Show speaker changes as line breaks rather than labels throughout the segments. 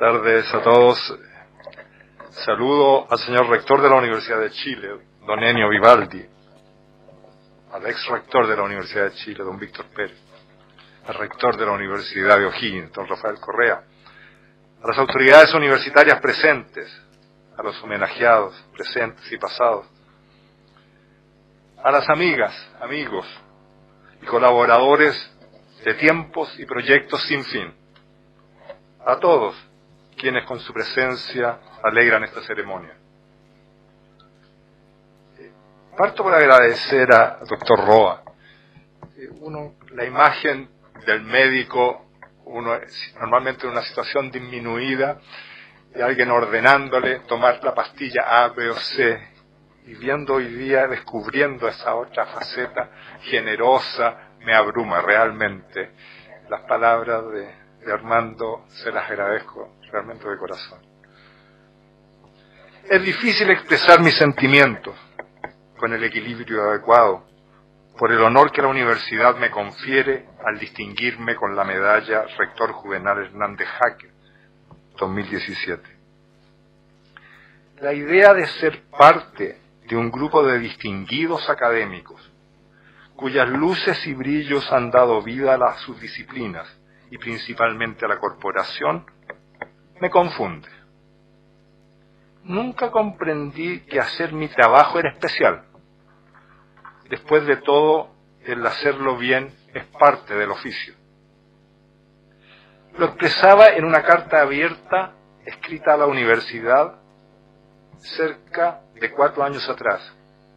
tardes a todos. Saludo al señor rector de la Universidad de Chile, don Ennio Vivaldi, al ex rector de la Universidad de Chile, don Víctor Pérez, al rector de la Universidad de O'Higgins, don Rafael Correa, a las autoridades universitarias presentes, a los homenajeados presentes y pasados, a las amigas, amigos y colaboradores de tiempos y proyectos sin fin, a todos quienes con su presencia alegran esta ceremonia. Parto por agradecer al doctor Roa. La imagen del médico, normalmente en una situación disminuida, y alguien ordenándole tomar la pastilla A, B o C, y viendo hoy día, descubriendo esa otra faceta generosa, me abruma realmente. Las palabras de Armando se las agradezco realmente de corazón. Es difícil expresar mis sentimientos con el equilibrio adecuado por el honor que la universidad me confiere al distinguirme con la medalla Rector Juvenal Hernández Jaque 2017. La idea de ser parte de un grupo de distinguidos académicos cuyas luces y brillos han dado vida a sus disciplinas y principalmente a la corporación, me confunde. Nunca comprendí que hacer mi trabajo era especial. Después de todo, el hacerlo bien es parte del oficio. Lo expresaba en una carta abierta escrita a la universidad cerca de 4 años atrás.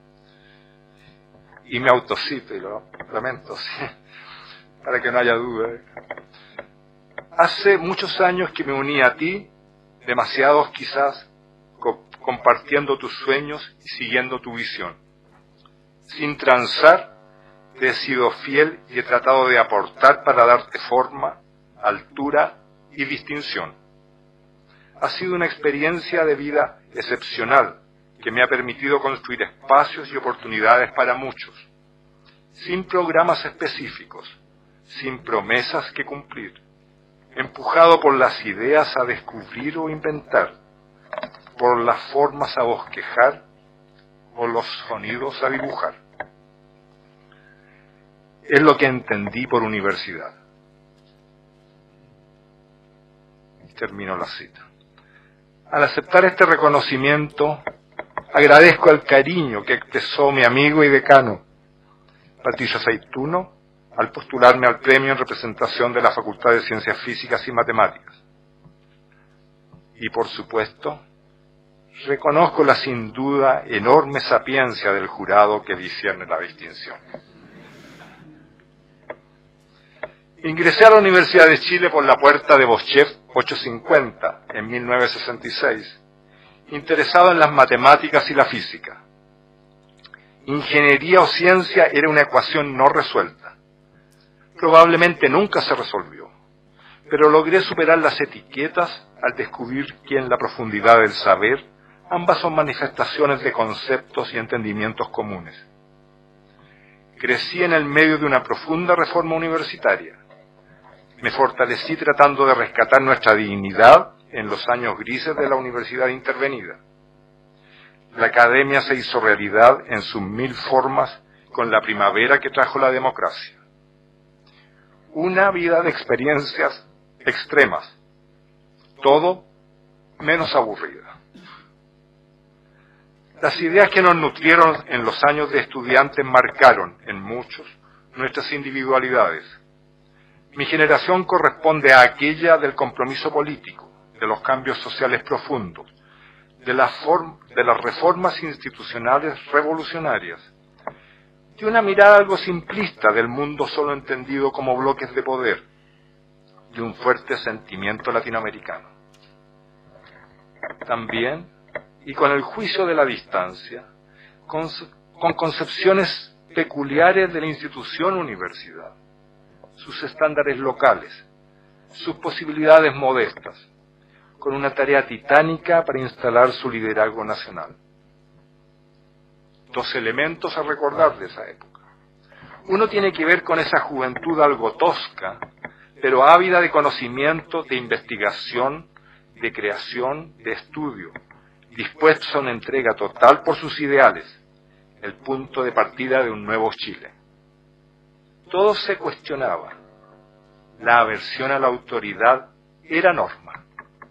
Y me autocito, y lo lamento, ¿sí? Para que no haya duda. Hace muchos años que me uní a ti, demasiados quizás, compartiendo tus sueños y siguiendo tu visión. Sin transar, te he sido fiel y he tratado de aportar para darte forma, altura y distinción. Ha sido una experiencia de vida excepcional que me ha permitido construir espacios y oportunidades para muchos, sin programas específicos, sin promesas que cumplir, empujado por las ideas a descubrir o inventar, por las formas a bosquejar o los sonidos a dibujar. Es lo que entendí por universidad. Y termino la cita. Al aceptar este reconocimiento, agradezco el cariño que expresó mi amigo y decano, Patricio Aceituno, al postularme al premio en representación de la Facultad de Ciencias Físicas y Matemáticas. Y por supuesto, reconozco la sin duda enorme sapiencia del jurado que discierne la distinción. Ingresé a la Universidad de Chile por la puerta de Boschev 850 en 1966, interesado en las matemáticas y la física. Ingeniería o ciencia era una ecuación no resuelta. Probablemente nunca se resolvió, pero logré superar las etiquetas al descubrir que en la profundidad del saber ambas son manifestaciones de conceptos y entendimientos comunes. Crecí en el medio de una profunda reforma universitaria. Me fortalecí tratando de rescatar nuestra dignidad en los años grises de la universidad intervenida. La academia se hizo realidad en sus 1000 formas con la primavera que trajo la democracia. Una vida de experiencias extremas, todo menos aburrida. Las ideas que nos nutrieron en los años de estudiantes marcaron, en muchos, nuestras individualidades. Mi generación corresponde a aquella del compromiso político, de los cambios sociales profundos, de las reformas institucionales revolucionarias, de una mirada algo simplista del mundo solo entendido como bloques de poder, de un fuerte sentimiento latinoamericano. También, y con el juicio de la distancia, con concepciones peculiares de la institución universidad, sus estándares locales, sus posibilidades modestas, con una tarea titánica para instalar su liderazgo nacional. 2 elementos a recordar de esa época. Uno tiene que ver con esa juventud algo tosca, pero ávida de conocimiento, de investigación, de creación, de estudio, dispuestos a una entrega total por sus ideales, el punto de partida de un nuevo Chile. Todo se cuestionaba. La aversión a la autoridad era norma.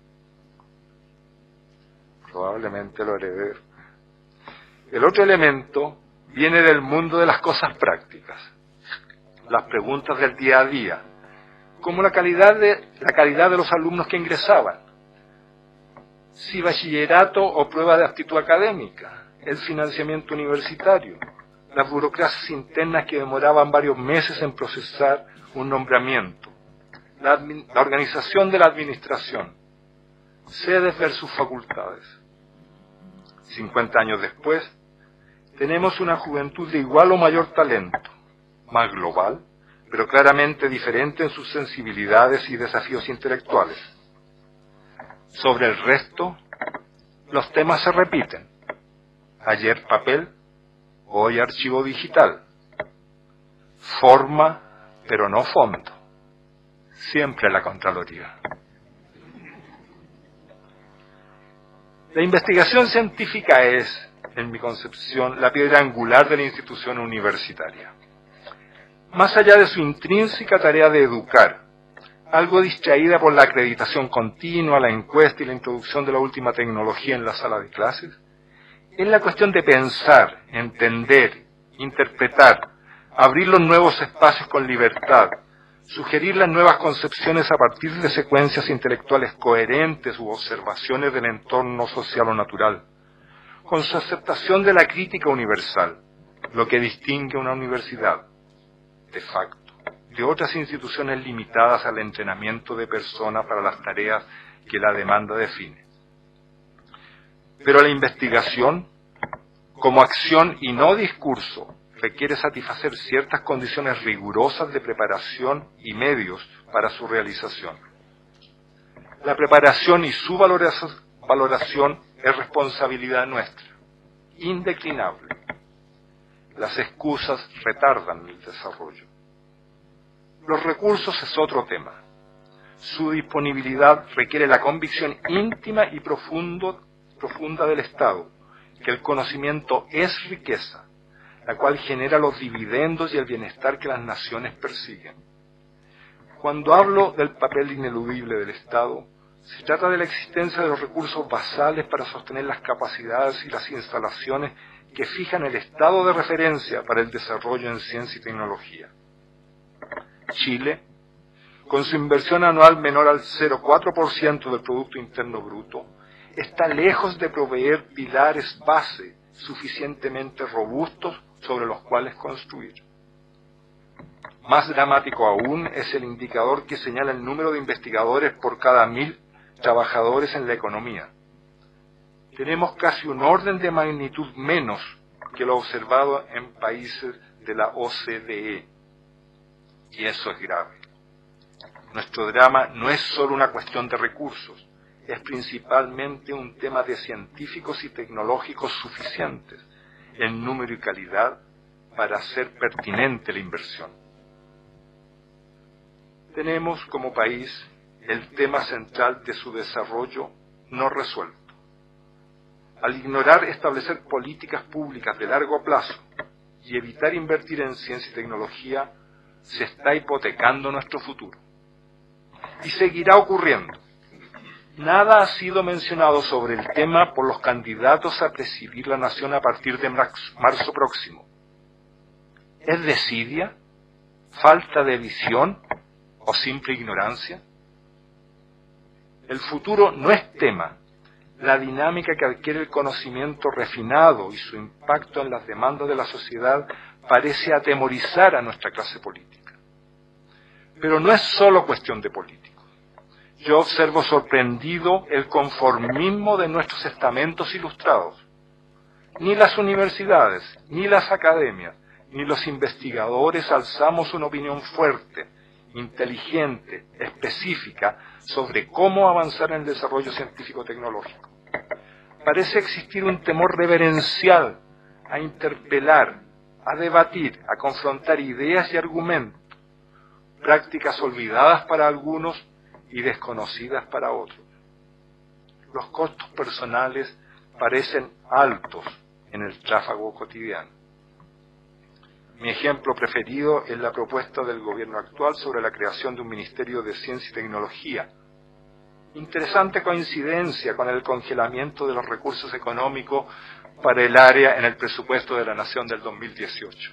Probablemente lo heredé. El otro elemento viene del mundo de las cosas prácticas, las preguntas del día a día, como la calidad de los alumnos que ingresaban, si bachillerato o prueba de aptitud académica, el financiamiento universitario, las burocracias internas que demoraban varios meses en procesar un nombramiento, la organización de la administración, sedes versus facultades. 50 años después, tenemos una juventud de igual o mayor talento, más global, pero claramente diferente en sus sensibilidades y desafíos intelectuales. Sobre el resto, los temas se repiten. Ayer papel, hoy archivo digital. Forma, pero no fondo. Siempre la Contraloría. La investigación científica es, en mi concepción, la piedra angular de la institución universitaria. Más allá de su intrínseca tarea de educar, algo distraída por la acreditación continua, la encuesta y la introducción de la última tecnología en la sala de clases, es la cuestión de pensar, entender, interpretar, abrir los nuevos espacios con libertad, sugerir las nuevas concepciones a partir de secuencias intelectuales coherentes u observaciones del entorno social o natural, con su aceptación de la crítica universal, lo que distingue una universidad, de facto, de otras instituciones limitadas al entrenamiento de personas para las tareas que la demanda define. Pero la investigación, como acción y no discurso, requiere satisfacer ciertas condiciones rigurosas de preparación y medios para su realización. La preparación y su valoración es responsabilidad nuestra, indeclinable. Las excusas retardan el desarrollo. Los recursos es otro tema. Su disponibilidad requiere la convicción íntima y profunda del Estado, que el conocimiento es riqueza, la cual genera los dividendos y el bienestar que las naciones persiguen. Cuando hablo del papel ineludible del Estado, se trata de la existencia de los recursos basales para sostener las capacidades y las instalaciones que fijan el estado de referencia para el desarrollo en ciencia y tecnología. Chile, con su inversión anual menor al 0,4% del Producto Interno Bruto, está lejos de proveer pilares base suficientemente robustos sobre los cuales construir. Más dramático aún es el indicador que señala el número de investigadores por cada 1.000 trabajadores en la economía. Tenemos casi un orden de magnitud menos que lo observado en países de la OCDE. Y eso es grave. Nuestro drama no es solo una cuestión de recursos, es principalmente un tema de científicos y tecnológicos suficientes, en número y calidad, para hacer pertinente la inversión. Tenemos como país el tema central de su desarrollo no resuelto. Al ignorar establecer políticas públicas de largo plazo y evitar invertir en ciencia y tecnología, se está hipotecando nuestro futuro. Y seguirá ocurriendo. Nada ha sido mencionado sobre el tema por los candidatos a presidir la nación a partir de marzo próximo. ¿Es desidia? ¿Falta de visión? ¿O simple ignorancia? El futuro no es tema. La dinámica que adquiere el conocimiento refinado y su impacto en las demandas de la sociedad parece atemorizar a nuestra clase política. Pero no es solo cuestión de políticos. Yo observo sorprendido el conformismo de nuestros estamentos ilustrados. Ni las universidades, ni las academias, ni los investigadores alzamos una opinión fuerte, inteligente, específica sobre cómo avanzar en el desarrollo científico-tecnológico. Parece existir un temor reverencial a interpelar, a debatir, a confrontar ideas y argumentos, prácticas olvidadas para algunos y desconocidas para otros. los costos personales parecen altos en el tráfago cotidiano. Mi ejemplo preferido es la propuesta del gobierno actual sobre la creación de un Ministerio de Ciencia y Tecnología. Interesante coincidencia con el congelamiento de los recursos económicos para el área en el presupuesto de la Nación del 2018.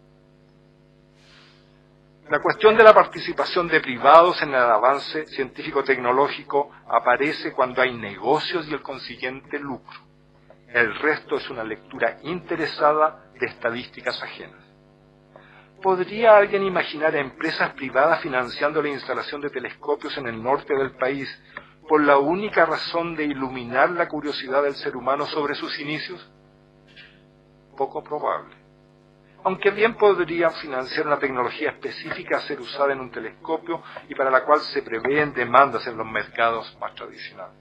La cuestión de la participación de privados en el avance científico-tecnológico aparece cuando hay negocios y el consiguiente lucro. El resto es una lectura interesada de estadísticas ajenas. ¿Podría alguien imaginar a empresas privadas financiando la instalación de telescopios en el norte del país por la única razón de iluminar la curiosidad del ser humano sobre sus inicios? Poco probable. Aunque bien podrían financiar una tecnología específica a ser usada en un telescopio y para la cual se prevén demandas en los mercados más tradicionales.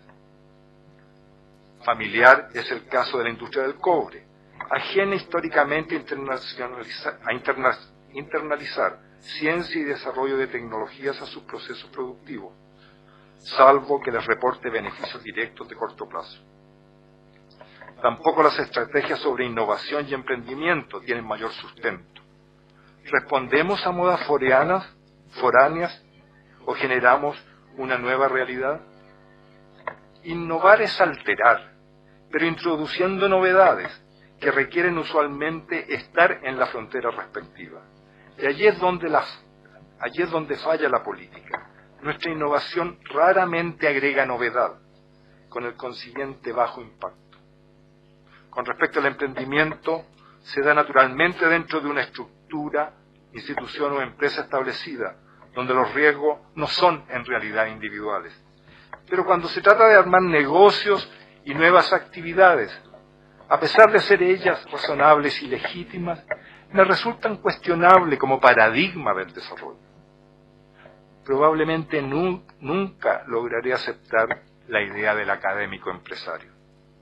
Familiar es el caso de la industria del cobre, ajena históricamente a internalizar ciencia y desarrollo de tecnologías a sus procesos productivos, salvo que les reporte beneficios directos de corto plazo. Tampoco las estrategias sobre innovación y emprendimiento tienen mayor sustento. ¿Respondemos a modas foráneas o generamos una nueva realidad? Innovar es alterar, pero introduciendo novedades que requieren usualmente estar en la frontera respectiva. Y allí es donde falla la política. Nuestra innovación raramente agrega novedad, con el consiguiente bajo impacto. Con respecto al emprendimiento, se da naturalmente dentro de una estructura, institución o empresa establecida, donde los riesgos no son en realidad individuales. Pero cuando se trata de armar negocios y nuevas actividades, a pesar de ser ellas razonables y legítimas, me resultan cuestionables como paradigma del desarrollo. Probablemente nunca lograré aceptar la idea del académico empresario.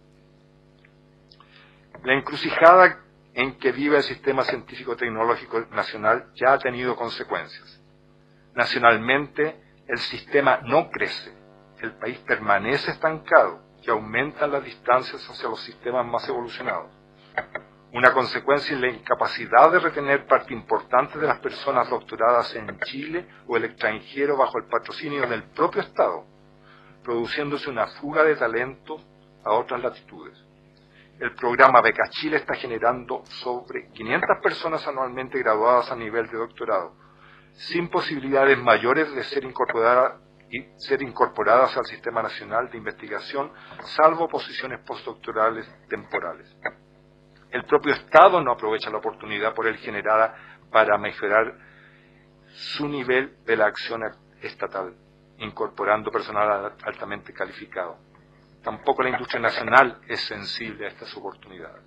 La encrucijada en que vive el sistema científico-tecnológico nacional ya ha tenido consecuencias. Nacionalmente, el sistema no crece, el país permanece estancado y aumentan las distancias hacia los sistemas más evolucionados. Una consecuencia es la incapacidad de retener parte importante de las personas doctoradas en Chile o el extranjero bajo el patrocinio del propio Estado, produciéndose una fuga de talentos a otras latitudes. El programa Beca Chile está generando sobre 500 personas anualmente graduadas a nivel de doctorado, sin posibilidades mayores de ser incorporadas al Sistema Nacional de Investigación, salvo posiciones postdoctorales temporales. El propio Estado no aprovecha la oportunidad por él generada para mejorar su nivel de la acción estatal, incorporando personal altamente calificado. Tampoco la industria nacional es sensible a estas oportunidades.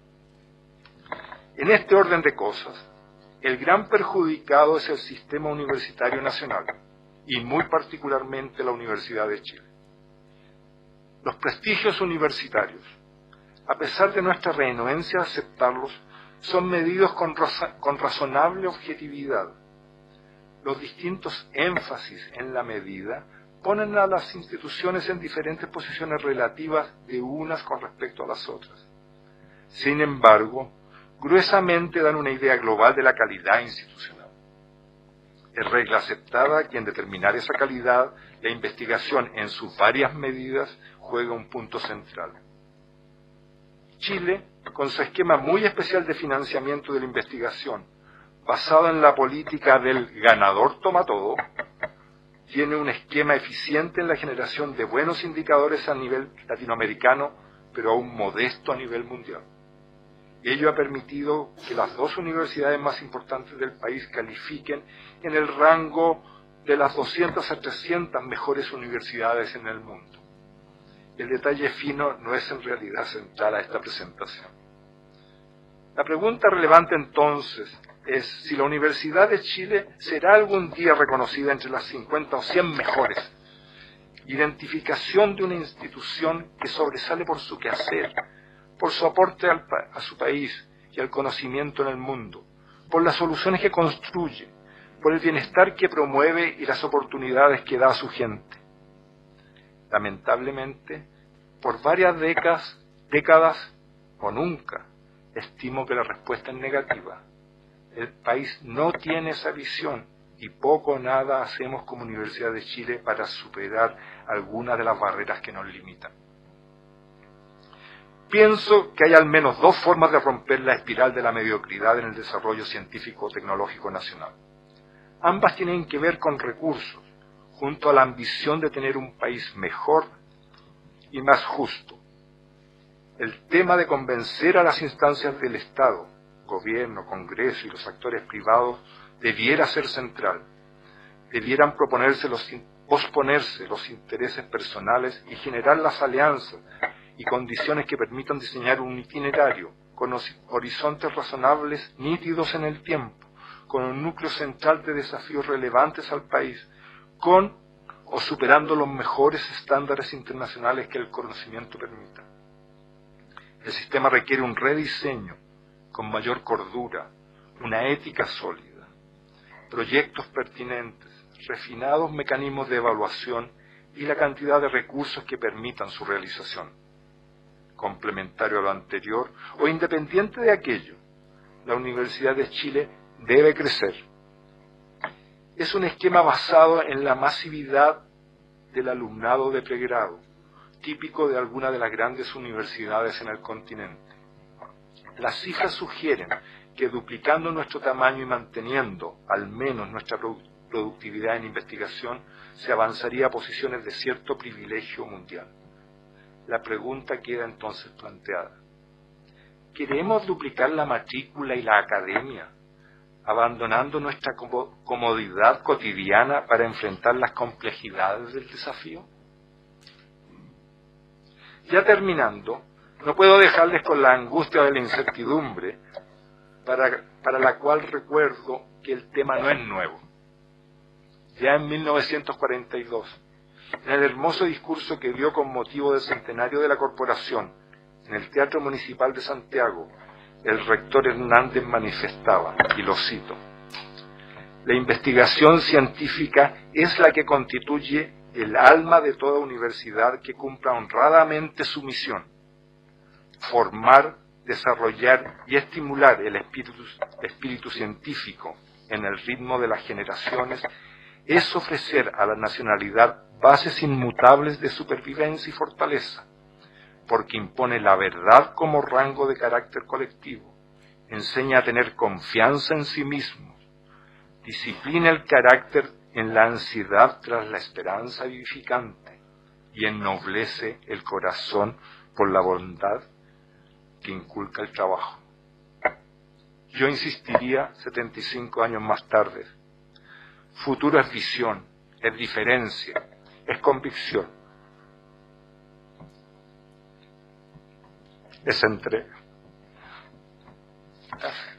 En este orden de cosas, el gran perjudicado es el sistema universitario nacional, y muy particularmente la Universidad de Chile. Los prestigios universitarios, a pesar de nuestra renuencia a aceptarlos, son medidos con razonable objetividad. Los distintos énfasis en la medida ponen a las instituciones en diferentes posiciones relativas de unas con respecto a las otras. Sin embargo, gruesamente dan una idea global de la calidad institucional. Es regla aceptada que en determinar esa calidad, la investigación en sus varias medidas juega un punto central. Chile, con su esquema muy especial de financiamiento de la investigación, basado en la política del ganador toma todo, tiene un esquema eficiente en la generación de buenos indicadores a nivel latinoamericano, pero aún modesto a nivel mundial. Ello ha permitido que las dos universidades más importantes del país califiquen en el rango de las 200 a 300 mejores universidades en el mundo. El detalle fino no es en realidad central a esta presentación. La pregunta relevante entonces es si la Universidad de Chile será algún día reconocida entre las 50 o 100 mejores. Identificación de una institución que sobresale por su quehacer, por su aporte a su país y al conocimiento en el mundo, por las soluciones que construye, por el bienestar que promueve y las oportunidades que da a su gente. Lamentablemente, por varias décadas o nunca, estimo que la respuesta es negativa. El país no tiene esa visión y poco o nada hacemos como Universidad de Chile para superar algunas de las barreras que nos limitan. Pienso que hay al menos dos formas de romper la espiral de la mediocridad en el desarrollo científico-tecnológico nacional. Ambas tienen que ver con recursos, junto a la ambición de tener un país mejor y más justo. El tema de convencer a las instancias del Estado, gobierno, Congreso y los actores privados debiera ser central. Debieran posponerse los intereses personales y generar las alianzas y condiciones que permitan diseñar un itinerario con horizontes razonables nítidos en el tiempo, con un núcleo central de desafíos relevantes al país, con o superando los mejores estándares internacionales que el conocimiento permita. El sistema requiere un rediseño con mayor cordura, una ética sólida, proyectos pertinentes, refinados mecanismos de evaluación y la cantidad de recursos que permitan su realización. Complementario a lo anterior o independiente de aquello, la Universidad de Chile debe crecer. Es un esquema basado en la masividad del alumnado de pregrado, típico de alguna de las grandes universidades en el continente. Las cifras sugieren que duplicando nuestro tamaño y manteniendo al menos nuestra productividad en investigación, se avanzaría a posiciones de cierto privilegio mundial. La pregunta queda entonces planteada. ¿Queremos duplicar la matrícula y la academia, abandonando nuestra comodidad cotidiana para enfrentar las complejidades del desafío? Ya terminando, no puedo dejarles con la angustia de la incertidumbre, para la cual recuerdo que el tema no es nuevo. Ya en 1942, en el hermoso discurso que dio con motivo del centenario de la corporación, en el Teatro Municipal de Santiago, el rector Hernández manifestaba, y lo cito: la investigación científica es la que constituye el alma de toda universidad que cumpla honradamente su misión: formar, desarrollar y estimular el espíritu científico en el ritmo de las generaciones, es ofrecer a la nacionalidad bases inmutables de supervivencia y fortaleza, porque impone la verdad como rango de carácter colectivo, enseña a tener confianza en sí mismo, disciplina el carácter en la ansiedad tras la esperanza vivificante y ennoblece el corazón por la bondad que inculca el trabajo. Yo insistiría 75 años más tarde: futuro es visión, es diferencia, es convicción, es entrega. Gracias.